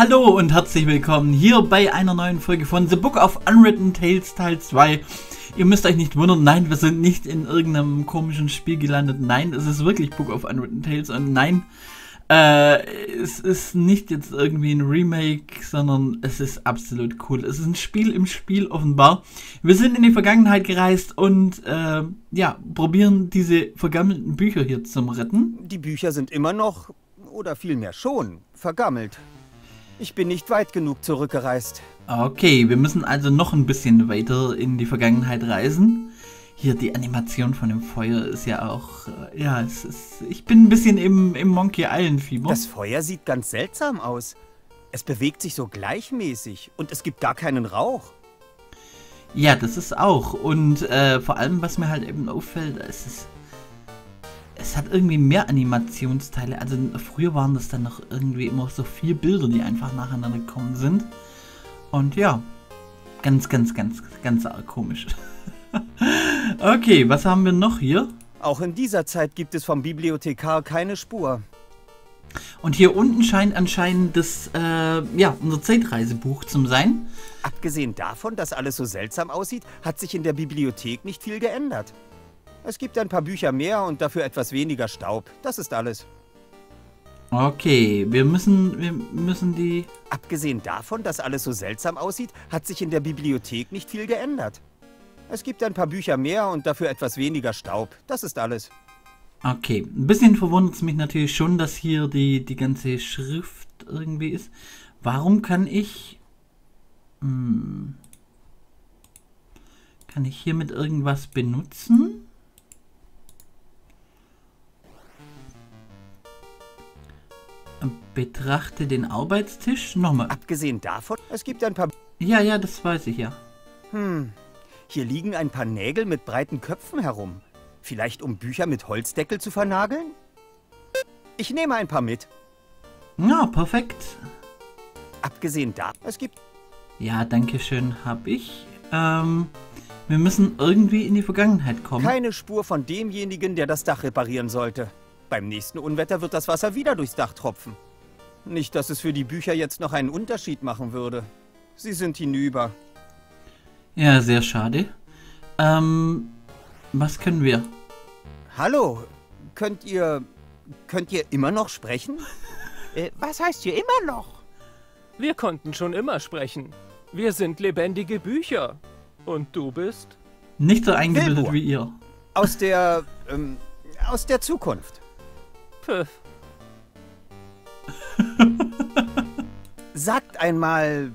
Hallo und herzlich willkommen hier bei einer neuen Folge von The Book of Unwritten Tales Teil 2. Ihr müsst euch nicht wundern, nein, wir sind nicht in irgendeinem komischen Spiel gelandet. Nein, es ist wirklich Book of Unwritten Tales und nein, es ist nicht jetzt irgendwie ein Remake, sondern es ist absolut cool. Es ist ein Spiel im Spiel offenbar. Wir sind in die Vergangenheit gereist und ja, probieren diese vergammelten Bücher hier zu retten. Die Bücher sind immer noch, oder vielmehr schon, vergammelt. Ich bin nicht weit genug zurückgereist. Okay, wir müssen also noch ein bisschen weiter in die Vergangenheit reisen. Hier, die Animation von dem Feuer ist ja auch, ja, es ist, ich bin ein bisschen im Monkey Island Fieber. Das Feuer sieht ganz seltsam aus. Es bewegt sich so gleichmäßig und es gibt gar keinen Rauch. Ja, das ist auch. Und vor allem, was mir halt eben auffällt, es hat irgendwie mehr Animationsteile. Also früher waren das dann noch irgendwie immer so 4 Bilder, die einfach nacheinander gekommen sind. Und ja, ganz arg komisch. Okay, was haben wir noch hier? Auch in dieser Zeit gibt es vom Bibliothekar keine Spur. Und hier unten scheint anscheinend das, ja, unser Zeitreisebuch zu sein. Abgesehen davon, dass alles so seltsam aussieht, hat sich in der Bibliothek nicht viel geändert. Es gibt ein paar Bücher mehr und dafür etwas weniger Staub. Das ist alles. Okay, wir müssen die... Abgesehen davon, dass alles so seltsam aussieht, hat sich in der Bibliothek nicht viel geändert. Es gibt ein paar Bücher mehr und dafür etwas weniger Staub. Das ist alles. Okay, ein bisschen verwundert es mich natürlich schon, dass hier die ganze Schrift irgendwie ist. Warum kann ich... kann ich hiermit irgendwas benutzen? Betrachte den Arbeitstisch. Nochmal. Abgesehen davon, es gibt ein paar... Ja, das weiß ich ja. Hier liegen ein paar Nägel mit breiten Köpfen herum. Vielleicht um Bücher mit Holzdeckel zu vernageln? Ich nehme ein paar mit. Ja, perfekt. Abgesehen davon, es gibt... Ja, danke schön, hab ich. Wir müssen irgendwie in die Vergangenheit kommen. Keine Spur von demjenigen, der das Dach reparieren sollte. Beim nächsten Unwetter wird das Wasser wieder durchs Dach tropfen. Nicht, dass es für die Bücher jetzt noch einen Unterschied machen würde. Sie sind hinüber. Ja, sehr schade. Was können wir? Hallo, könnt ihr immer noch sprechen? Was heißt hier immer noch? Wir konnten schon immer sprechen. Wir sind lebendige Bücher. Und du bist? Nicht so eingebildet Wilbur. wie ihr. Aus der Zukunft. Pfiff. Sagt einmal,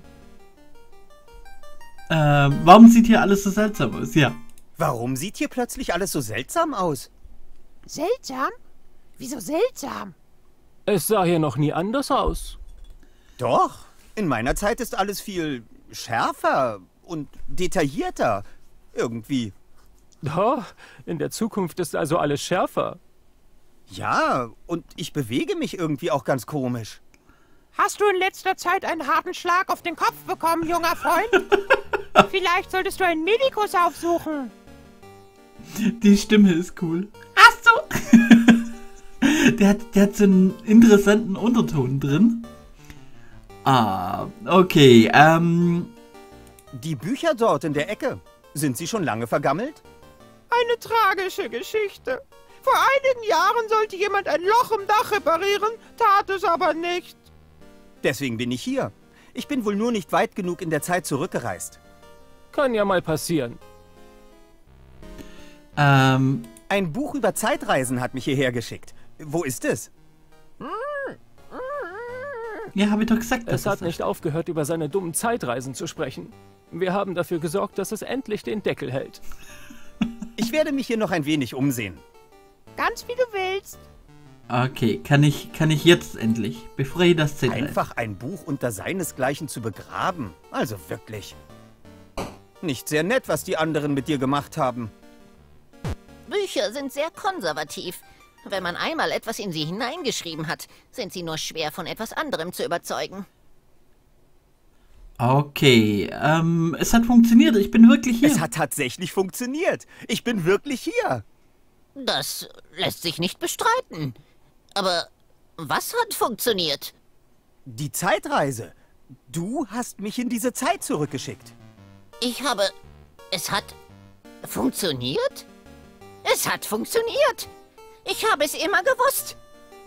Warum sieht hier alles so seltsam aus? Ja. warum sieht hier plötzlich alles so seltsam aus? Seltsam? Wieso seltsam? Es sah hier noch nie anders aus. Doch, in meiner Zeit ist alles viel schärfer und detaillierter. Irgendwie. Oh, in der Zukunft ist also alles schärfer. Ja, und ich bewege mich irgendwie auch ganz komisch. Hast du in letzter Zeit einen harten Schlag auf den Kopf bekommen, junger Freund? Vielleicht solltest du einen Medikus aufsuchen. Die Stimme ist cool. Hast du? der hat so einen interessanten Unterton drin. Ah, okay. Die Bücher dort in der Ecke, sind sie schon lange vergammelt? Eine tragische Geschichte. Vor einigen Jahren sollte jemand ein Loch im Dach reparieren, tat es aber nicht. Deswegen bin ich hier. Ich bin wohl nur nicht weit genug in der Zeit zurückgereist. Kann ja mal passieren. Ein Buch über Zeitreisen hat mich hierher geschickt. Wo ist es? Ja, habe ich doch gesagt. Es hat nicht aufgehört, über seine dummen Zeitreisen zu sprechen. Wir haben dafür gesorgt, dass es endlich den Deckel hält. Ich werde mich hier noch ein wenig umsehen. Ganz wie du willst. Okay, kann ich jetzt endlich, bevor ihr das Zeit Einfach ein Buch unter seinesgleichen zu begraben. Also wirklich. Nicht sehr nett, was die anderen mit dir gemacht haben. Bücher sind sehr konservativ. Wenn man einmal etwas in sie hineingeschrieben hat, sind sie nur schwer von etwas anderem zu überzeugen. Okay, es hat funktioniert. Ich bin wirklich hier. Es hat tatsächlich funktioniert. Ich bin wirklich hier. Das lässt sich nicht bestreiten. Aber was hat funktioniert? Die Zeitreise. Du hast mich in diese Zeit zurückgeschickt. Es hat funktioniert? Es hat funktioniert. Ich habe es immer gewusst.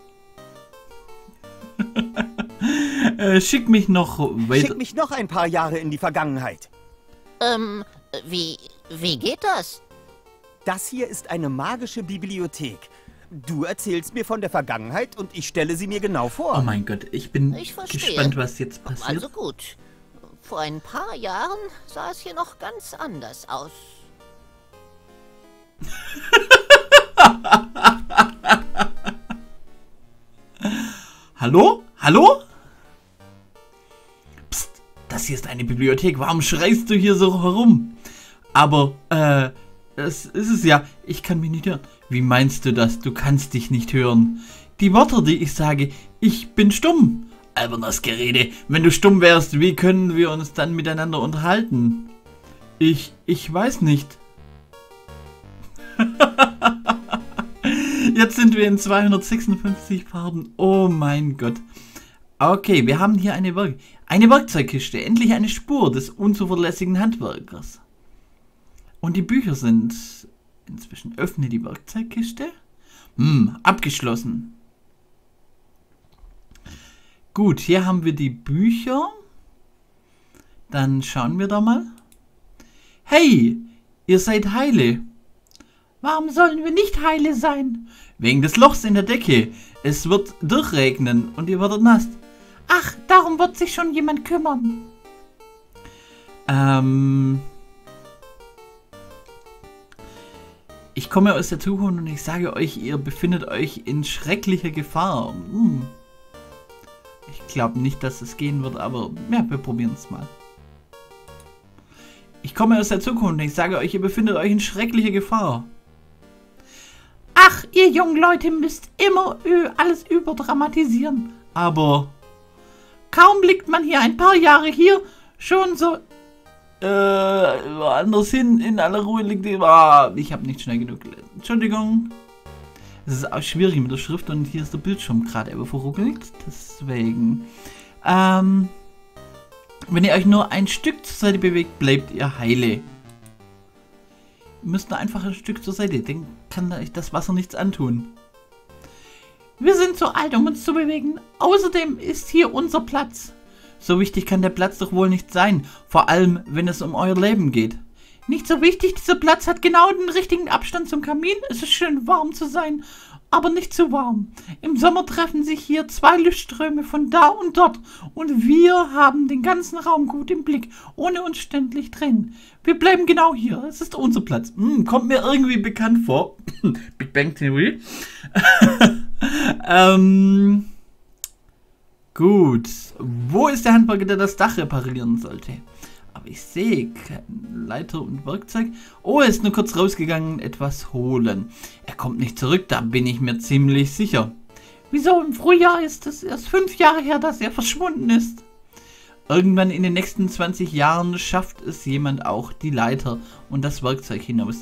Schick mich noch weiter. Schick mich noch ein paar Jahre in die Vergangenheit. Wie geht das? Das hier ist eine magische Bibliothek. Du erzählst mir von der Vergangenheit und ich stelle sie mir genau vor. Oh mein Gott, ich bin Ich verstehe. gespannt, was jetzt passiert. Also gut. Vor ein paar Jahren sah es hier noch ganz anders aus. Hallo? Hallo? Psst, das hier ist eine Bibliothek. Warum schreist du hier so herum? Aber, das ist es ja. Ich kann mich nicht hören. Wie meinst du das? Du kannst dich nicht hören. Die Wörter, die ich sage, ich bin stumm. Albernes Gerede. Wenn du stumm wärst, wie können wir uns dann miteinander unterhalten? Ich weiß nicht. Jetzt sind wir in 256 Farben. Oh mein Gott. Okay, wir haben hier eine Werkzeugkiste. Endlich eine Spur des unzuverlässigen Handwerkers. Und die Bücher sind inzwischen. Öffne die Werkzeugkiste. Abgeschlossen. Gut, hier haben wir die Bücher. Dann schauen wir da mal. Hey, ihr seid heile. Warum sollen wir nicht heile sein? Wegen des Lochs in der Decke. Es wird durchregnen und ihr werdet nass. Ach, darum wird sich schon jemand kümmern. Ich komme aus der Zukunft und ich sage euch, ihr befindet euch in schrecklicher Gefahr. Ich glaube nicht, dass es gehen wird, aber ja, wir probieren es mal. Ich komme aus der Zukunft und ich sage euch, ihr befindet euch in schrecklicher Gefahr. Ach, ihr jungen Leute müsst immer alles überdramatisieren. Aber kaum blickt man hier ein paar Jahre hier, schon so... Woanders hin, in aller Ruhe liegt die... ich habe nicht schnell genug gelesen. Entschuldigung. Es ist auch schwierig mit der Schrift und hier ist der Bildschirm gerade verruckelt. Deswegen. Wenn ihr euch nur ein Stück zur Seite bewegt, bleibt ihr heile. Ihr müsst nur einfach ein Stück zur Seite, dann kann euch das Wasser nichts antun. Wir sind zu alt, um uns zu bewegen. Außerdem ist hier unser Platz. So wichtig kann der Platz doch wohl nicht sein, vor allem wenn es um euer Leben geht. Nicht so wichtig, dieser Platz hat genau den richtigen Abstand zum Kamin. Es ist schön warm zu sein, aber nicht zu warm. Im Sommer treffen sich hier 2 Lichtströme von da und dort und wir haben den ganzen Raum gut im Blick, ohne uns ständig drehen. Wir bleiben genau hier, es ist unser Platz. Kommt mir irgendwie bekannt vor. Big Bang Theory. Gut. Wo ist der Handwerker, der das Dach reparieren sollte? Aber ich sehe keine Leiter und Werkzeug. Oh, er ist nur kurz rausgegangen, etwas holen. Er kommt nicht zurück, da bin ich mir ziemlich sicher. Wieso? Im Frühjahr ist es erst 5 Jahre her, dass er verschwunden ist. Irgendwann in den nächsten 20 Jahren schafft es jemand auch die Leiter und das Werkzeug hinaus.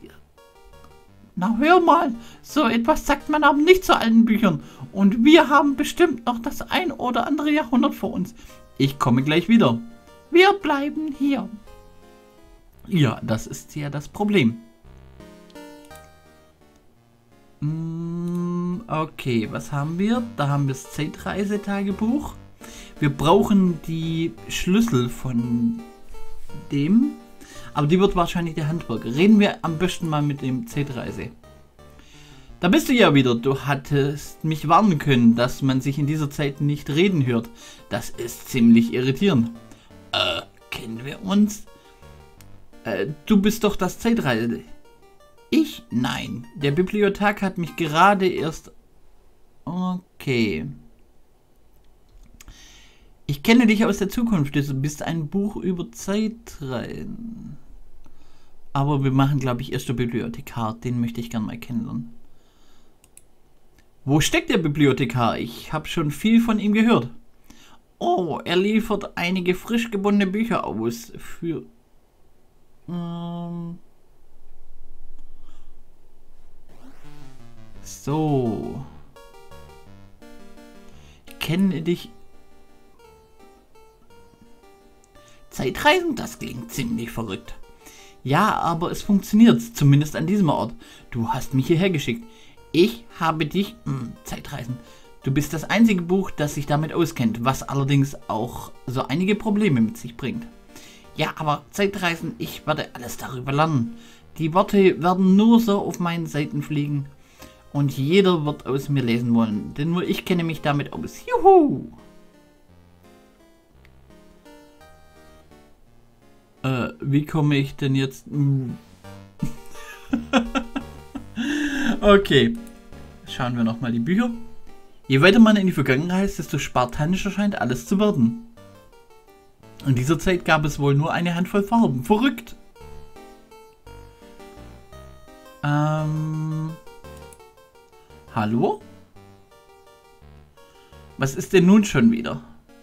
Na hör mal, so etwas sagt man aber nicht zu alten Büchern. Und wir haben bestimmt noch das ein oder andere Jahrhundert vor uns. Ich komme gleich wieder. Wir bleiben hier. Ja, das ist ja das Problem. Okay, was haben wir? Da haben wir das Zeitreisetagebuch. Wir brauchen die Schlüssel von dem. Aber die wird wahrscheinlich der Handwerker. Reden wir am besten mal mit dem Zeitreise. Da bist du ja wieder. Du hattest mich warnen können, dass man sich in dieser Zeit nicht reden hört. Das ist ziemlich irritierend. Kennen wir uns? Du bist doch das Zeitreise. Ich? Nein. Der Bibliothek hat mich gerade erst... Okay. Ich kenne dich aus der Zukunft. Du bist ein Buch über Zeitreisen. Aber wir machen, glaube ich, erst der Bibliothekar. Den möchte ich gerne mal kennenlernen. Wo steckt der Bibliothekar? Ich habe schon viel von ihm gehört. Oh, er liefert einige frisch gebundene Bücher aus. Für... So. Ich kenne dich Zeitreisen, das klingt ziemlich verrückt. Ja, aber es funktioniert, zumindest an diesem Ort. Du hast mich hierher geschickt. Ich habe dich... Zeitreisen. Du bist das einzige Buch, das sich damit auskennt, was allerdings auch so einige Probleme mit sich bringt. Ja, aber Zeitreisen, ich werde alles darüber lernen. Die Worte werden nur so auf meinen Seiten fliegen. Und jeder wird aus mir lesen wollen, denn nur ich kenne mich damit aus. Juhu! Wie komme ich denn jetzt... Okay. Schauen wir nochmal die Bücher. Je weiter man in die Vergangenheit reist, desto spartanischer scheint alles zu werden. In dieser Zeit gab es wohl nur eine Handvoll Farben. Verrückt! Hallo? Was ist denn nun schon wieder?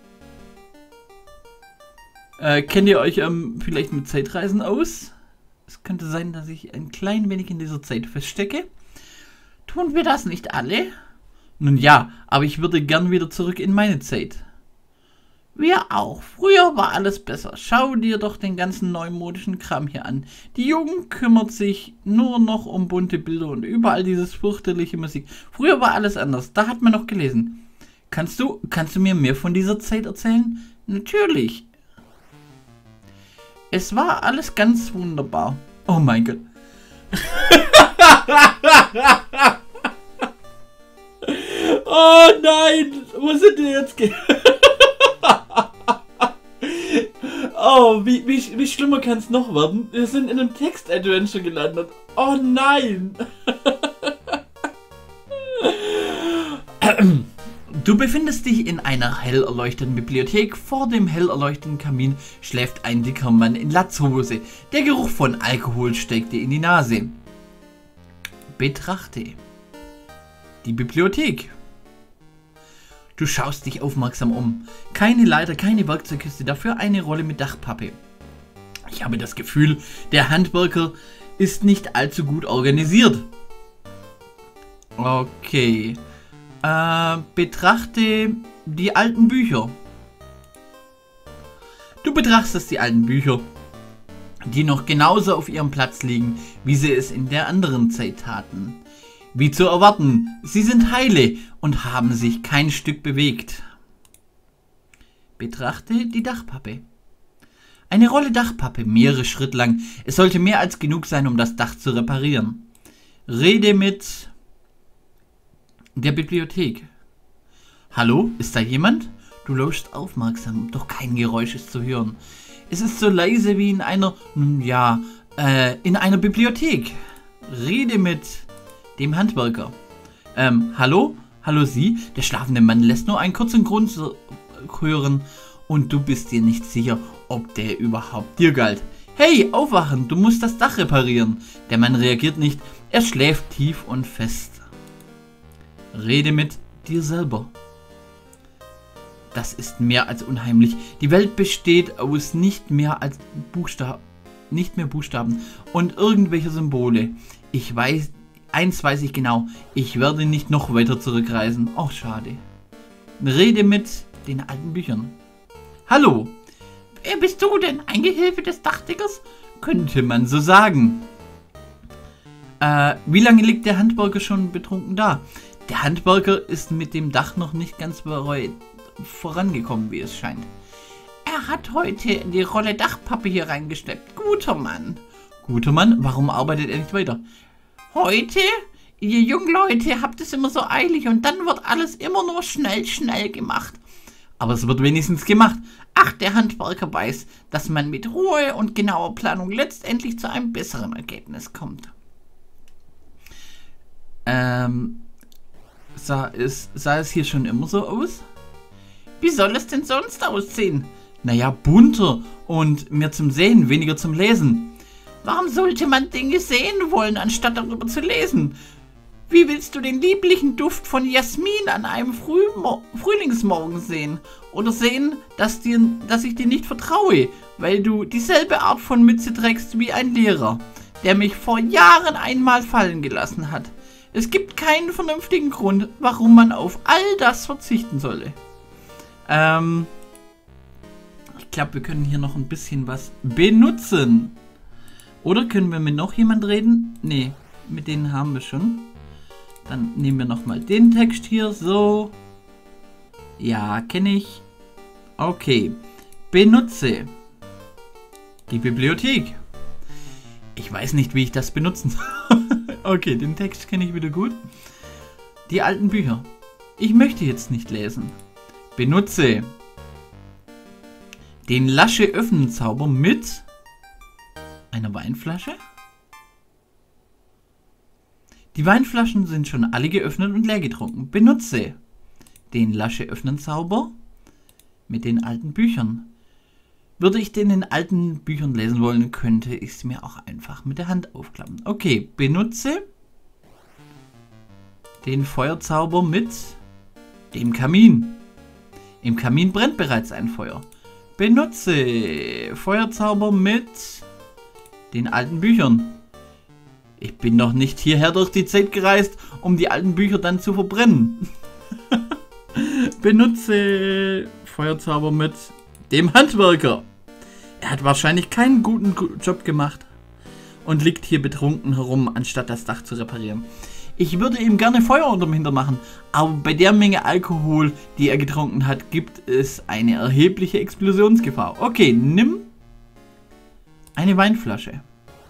Kennt ihr euch vielleicht mit Zeitreisen aus? Es könnte sein, dass ich ein klein wenig in dieser Zeit feststecke. Tun wir das nicht alle? Nun ja, aber ich würde gern wieder zurück in meine Zeit. Wir auch. Früher war alles besser. Schau dir doch den ganzen neumodischen Kram hier an. Die Jugend kümmert sich nur noch um bunte Bilder und überall dieses fürchterliche Musik. Früher war alles anders. Da hat man noch gelesen. Kannst du mir mehr von dieser Zeit erzählen? Natürlich. Es war alles ganz wunderbar. Oh mein Gott. Oh nein! Wo sind die jetzt? Oh, wie schlimmer kann es noch werden? Wir sind in einem Text-Adventure gelandet. Oh nein! Du befindest dich in einer hell erleuchteten Bibliothek. Vor dem hell erleuchteten Kamin schläft ein dicker Mann in Latzhose. Der Geruch von Alkohol steigt dir in die Nase. Betrachte die Bibliothek. Du schaust dich aufmerksam um. Keine Leiter, keine Werkzeugkiste, dafür eine Rolle mit Dachpappe. Ich habe das Gefühl, der Handwerker ist nicht allzu gut organisiert. Okay. Betrachte die alten Bücher. Du betrachtest die alten Bücher, die noch genauso auf ihrem Platz liegen, wie sie es in der anderen Zeit taten. Wie zu erwarten, sie sind heile und haben sich kein Stück bewegt. Betrachte die Dachpappe. Eine Rolle Dachpappe, mehrere Schritte lang. Es sollte mehr als genug sein, um das Dach zu reparieren. Rede mit der Bibliothek. Hallo, ist da jemand? Du lauschst aufmerksam, doch kein Geräusch ist zu hören. Es ist so leise wie in einer, in einer Bibliothek. Rede mit dem Handwerker. Hallo? Hallo Sie? Der schlafende Mann lässt nur einen kurzen Grund hören und du bist dir nicht sicher, ob der überhaupt dir galt. Hey, aufwachen, du musst das Dach reparieren. Der Mann reagiert nicht, er schläft tief und fest. Rede mit dir selber. Das ist mehr als unheimlich. Die Welt besteht aus nicht mehr Buchstaben und irgendwelche Symbole. Eins weiß ich genau, ich werde nicht noch weiter zurückreisen. Oh, schade. Rede mit den alten Büchern. Hallo. Wer bist du denn? Ein Gehilfe des Dachdeckers? Könnte man so sagen. Wie lange liegt der Handwerker schon betrunken da? Der Handwerker ist mit dem Dach noch nicht ganz vorangekommen, wie es scheint. Er hat heute die Rolle Dachpappe hier reingeschleppt. Guter Mann. Guter Mann? Warum arbeitet er nicht weiter? Heute? Ihr jungen Leute habt es immer so eilig und dann wird alles immer nur schnell gemacht. Aber es wird wenigstens gemacht. Ach, der Handwerker weiß, dass man mit Ruhe und genauer Planung letztendlich zu einem besseren Ergebnis kommt. Sah es hier schon immer so aus? Wie soll es denn sonst aussehen? Naja, bunter und mehr zum Sehen, weniger zum Lesen. Warum sollte man Dinge sehen wollen, anstatt darüber zu lesen? Wie willst du den lieblichen Duft von Jasmin an einem Frühlingsmorgen sehen? Oder sehen, dass ich dir nicht vertraue, weil du dieselbe Art von Mütze trägst wie ein Lehrer, der mich vor Jahren einmal fallen gelassen hat. Es gibt keinen vernünftigen Grund, warum man auf all das verzichten solle. Ich Ich glaube, wir können hier noch ein bisschen was benutzen. Oder können wir mit noch jemand reden? Nee, mit denen haben wir schon. Dann nehmen wir nochmal den Text hier. So. Ja, kenne ich. Okay. Benutze die Bibliothek. Ich weiß nicht, wie ich das benutzen soll. Okay, den Text kenne ich wieder gut. Die alten Bücher. Ich möchte jetzt nicht lesen. Benutze den Lasche-Öffnen-Zauber mit einer Weinflasche. Die Weinflaschen sind schon alle geöffnet und leer getrunken. Benutze den Lasche-Öffnen-Zauber mit den alten Büchern. Würde ich den in alten Büchern lesen wollen, könnte ich es mir auch einfach mit der Hand aufklappen. Okay, benutze den Feuerzauber mit dem Kamin. Im Kamin brennt bereits ein Feuer. Benutze Feuerzauber mit den alten Büchern. Ich bin doch nicht hierher durch die Zeit gereist, um die alten Bücher dann zu verbrennen. Benutze Feuerzauber mit dem Handwerker. Er hat wahrscheinlich keinen guten Job gemacht und liegt hier betrunken herum, anstatt das Dach zu reparieren. Ich würde ihm gerne Feuer unterm Hintern machen, aber bei der Menge Alkohol, die er getrunken hat, gibt es eine erhebliche Explosionsgefahr. Okay, nimm eine Weinflasche.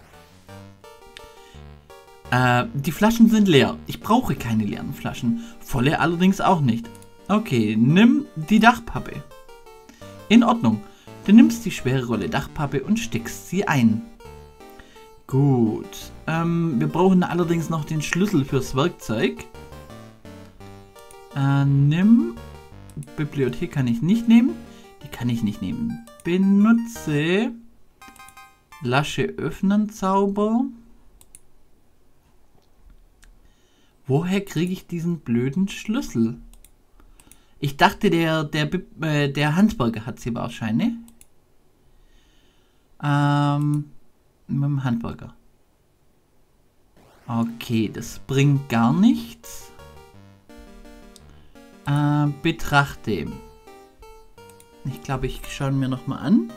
Die Flaschen sind leer. Ich brauche keine leeren Flaschen. Volle allerdings auch nicht. Okay, nimm die Dachpappe. In Ordnung. Du nimmst die schwere Rolle Dachpappe und steckst sie ein. Gut. Wir brauchen allerdings noch den Schlüssel fürs Werkzeug. Nimm. Bibliothek kann ich nicht nehmen. Die kann ich nicht nehmen. Benutze Lasche öffnen Zauber. Woher kriege ich diesen blöden Schlüssel? Ich dachte, der Handwerker hat sie wahrscheinlich. Mit dem Handwerker. Okay, das bringt gar nichts. Betrachte. Ich glaube, ich schaue mir nochmal an.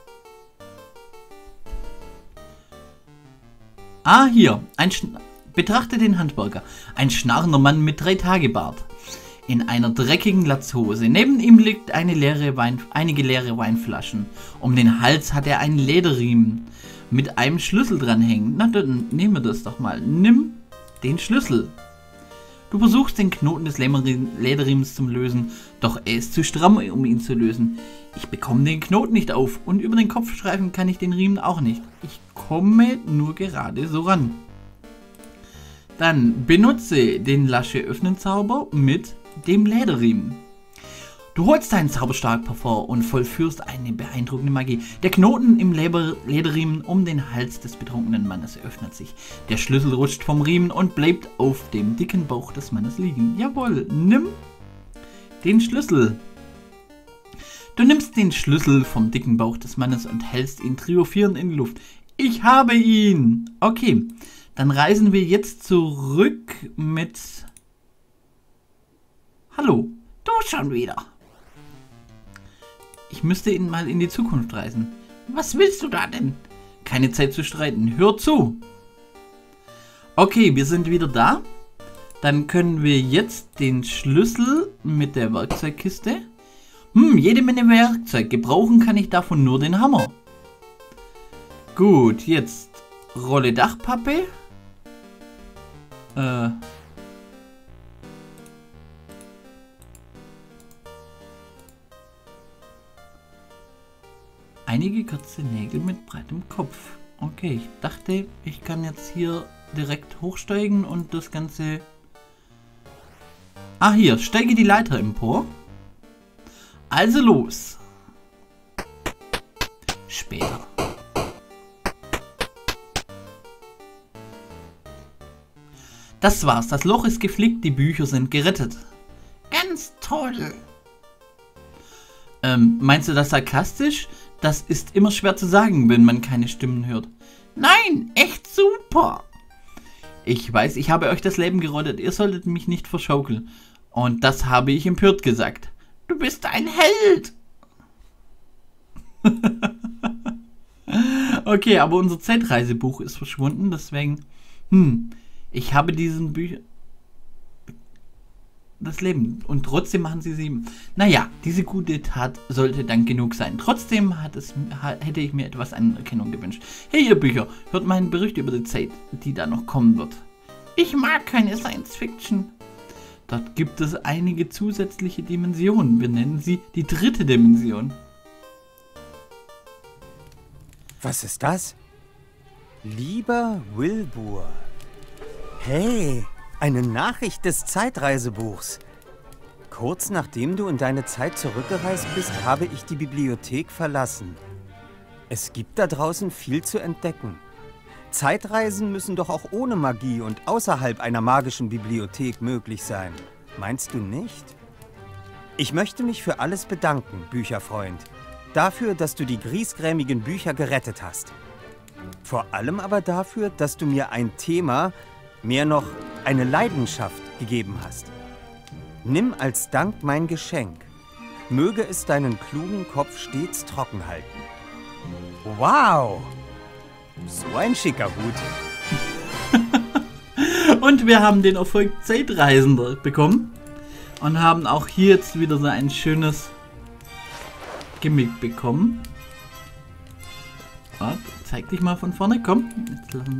Hier. Betrachte den Handwerker. Ein schnarrender Mann mit 3-Tage-Bart. In einer dreckigen Latzhose. Neben ihm liegt einige leere Weinflaschen. Um den Hals hat er einen Lederriemen mit einem Schlüssel dranhängen. Na, dann nehmen wir das doch mal. Nimm den Schlüssel. Du versuchst den Knoten des Lederriemens zu lösen, doch er ist zu stramm, um ihn zu lösen. Ich bekomme den Knoten nicht auf und über den Kopfstreifen kann ich den Riemen auch nicht. Ich komme nur gerade so ran. Dann benutze den Lasche-Öffnen-Zauber mit dem Lederriemen. Du holst deinen Zauberstab hervor und vollführst eine beeindruckende Magie. Der Knoten im Lederriemen um den Hals des betrunkenen Mannes öffnet sich. Der Schlüssel rutscht vom Riemen und bleibt auf dem dicken Bauch des Mannes liegen. Jawohl, nimm den Schlüssel. Du nimmst den Schlüssel vom dicken Bauch des Mannes und hältst ihn triumphierend in die Luft. Ich habe ihn! Okay, dann reisen wir jetzt zurück mit... Hallo, du schon wieder. Ich müsste ihn mal in die Zukunft reisen. Was willst du da denn? Keine Zeit zu streiten. Hör zu. Okay, wir sind wieder da. Dann können wir jetzt den Schlüssel mit der Werkzeugkiste. Jede Menge Werkzeug. Gebrauchen kann ich davon nur den Hammer. Gut, jetzt Rolle Dachpappe. Einige kurze Nägel mit breitem Kopf. Okay, ich dachte, ich kann jetzt hier direkt hochsteigen und das Ganze... Hier, steige die Leiter empor. Also los. Später. Das war's, das Loch ist geflickt, die Bücher sind gerettet. Ganz toll. Meinst du das sarkastisch? Das ist immer schwer zu sagen, wenn man keine Stimmen hört. Nein, echt super. Ich weiß, ich habe euch das Leben gerettet. Ihr solltet mich nicht verschaukeln. Und das habe ich empört gesagt. Du bist ein Held. Okay, aber unser Zeitreisebuch ist verschwunden, deswegen... ich habe diesen Bücher... Das Leben. Und trotzdem machen sie 7. Naja, diese gute Tat sollte dann genug sein. Trotzdem hätte ich mir etwas Anerkennung gewünscht. Hey, ihr Bücher, hört meinen Bericht über die Zeit, die da noch kommen wird. Ich mag keine Science Fiction. Dort gibt es einige zusätzliche Dimensionen. Wir nennen sie die 3. Dimension. Was ist das? Lieber Wilbur. Hey, eine Nachricht des Zeitreisebuchs. Kurz nachdem du in deine Zeit zurückgereist bist, habe ich die Bibliothek verlassen. Es gibt da draußen viel zu entdecken. Zeitreisen müssen doch auch ohne Magie und außerhalb einer magischen Bibliothek möglich sein. Meinst du nicht? Ich möchte mich für alles bedanken, Bücherfreund. Dafür, dass du die griesgrämigen Bücher gerettet hast. Vor allem aber dafür, dass du mir ein Thema, mehr noch eine Leidenschaft gegeben hast. Nimm als Dank mein Geschenk. Möge es deinen klugen Kopf stets trocken halten. Wow! So ein schicker Hut. Und wir haben den Erfolg Zeitreisender bekommen. Und haben auch hier jetzt wieder so ein schönes Gimmick bekommen. Warte, zeig dich mal von vorne, komm. Jetzt lassen.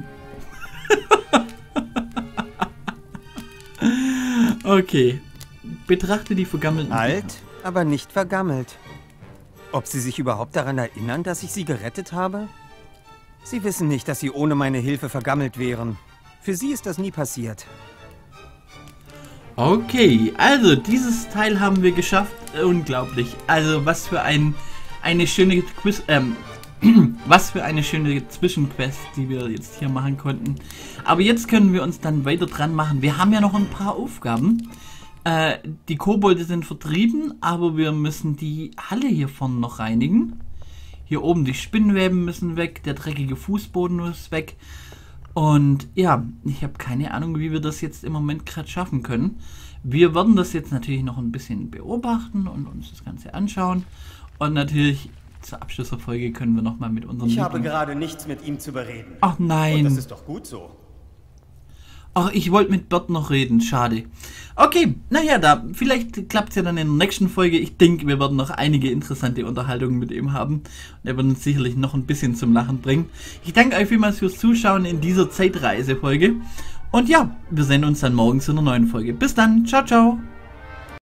Okay. Betrachte die vergammelten Alt, aber nicht vergammelt. Ob Sie sich überhaupt daran erinnern, dass ich Sie gerettet habe? Sie wissen nicht, dass Sie ohne meine Hilfe vergammelt wären. Für Sie ist das nie passiert. Okay, also dieses Teil haben wir geschafft. Unglaublich. Also was für eine schöne Quiz, was für eine schöne Zwischenquest, die wir jetzt hier machen konnten. Aber jetzt können wir uns dann weiter dran machen. Wir haben ja noch ein paar Aufgaben. Die Kobolde sind vertrieben, aber wir müssen die Halle hier vorne noch reinigen. Hier oben die Spinnweben müssen weg, der dreckige Fußboden muss weg. Und ja, ich habe keine Ahnung, wie wir das jetzt im Moment gerade schaffen können. Wir werden das jetzt natürlich noch ein bisschen beobachten und uns das Ganze anschauen. Und natürlich zur Abschlussfolge können wir nochmal mit unserem... Ich habe gerade nichts mit ihm zu bereden. Ach nein. Und das ist doch gut so. Ach, ich wollte mit Bert noch reden, schade. Okay, naja, vielleicht klappt es ja dann in der nächsten Folge. Ich denke, wir werden noch einige interessante Unterhaltungen mit ihm haben. Und er wird uns sicherlich noch ein bisschen zum Lachen bringen. Ich danke euch vielmals fürs Zuschauen in dieser Zeitreise-Folge. Und ja, wir sehen uns dann morgen zu einer neuen Folge. Bis dann, ciao, ciao.